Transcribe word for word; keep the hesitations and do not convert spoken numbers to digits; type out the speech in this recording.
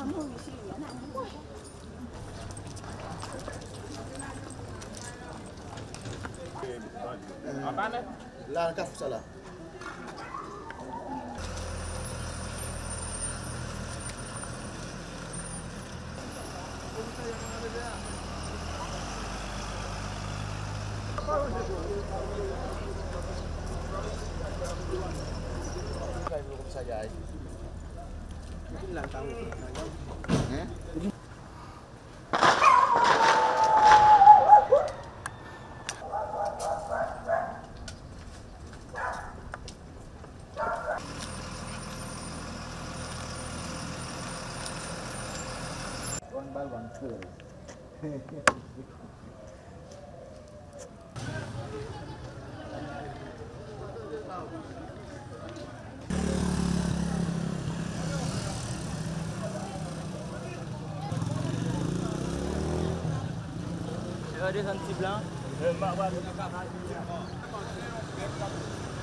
لا كف سلام. Kayak belum saja. Mungkin lang tahu. Eh? One by one two. Ada santi blanc. Eh, mak buat.